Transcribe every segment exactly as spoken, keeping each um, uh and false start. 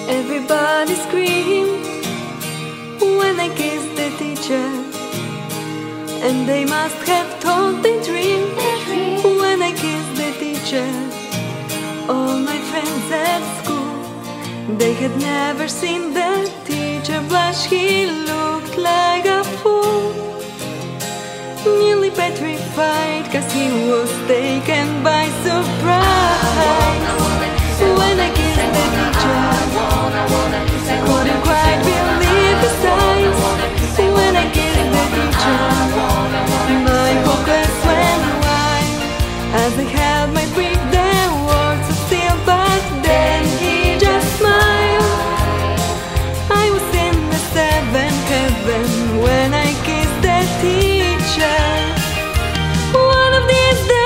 Everybody screamed when I kissed the teacher, and they must have thought they dreamed when I kissed the teacher. All my friends at school, they had never seen the teacher blush. He looked like a fool, nearly petrified, cause he was taken by surprise. When I kissed the teacher, I couldn't quite believe his eyes. When I kissed the teacher, my focus went wide as I held my breath. There words of steel, but then he just smiled. I was in the seventh heaven when I kissed the teacher. One of these days,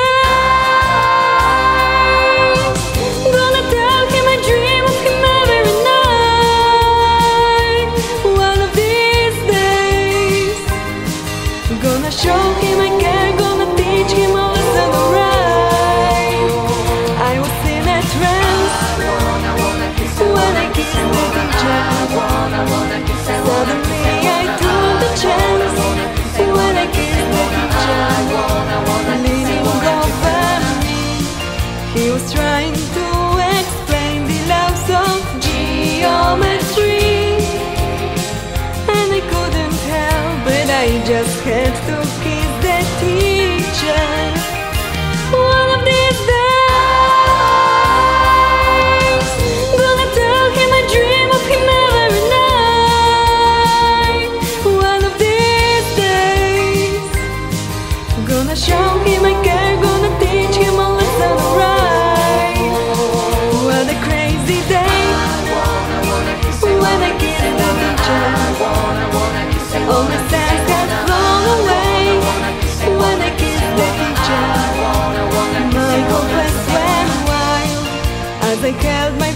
gonna tell him I dream of him every night. One of these days, gonna show him I care, gonna teach him a lesson right. I was in a trance when I kissed the teacher. Suddenly I took the chance when I kissed the teacher. Leaning over me, he was trying to explain the laws of geometry, and I couldn't help it, I just had to kiss the teacher. One of these days, gonna tell him I dream of him every night. One of these days, gonna show him I care, gonna teach him a lesson right. What a crazy day when I kissed the teacher. All my sense had flown away when I kissed the teacher. My hopeless went wild as I held my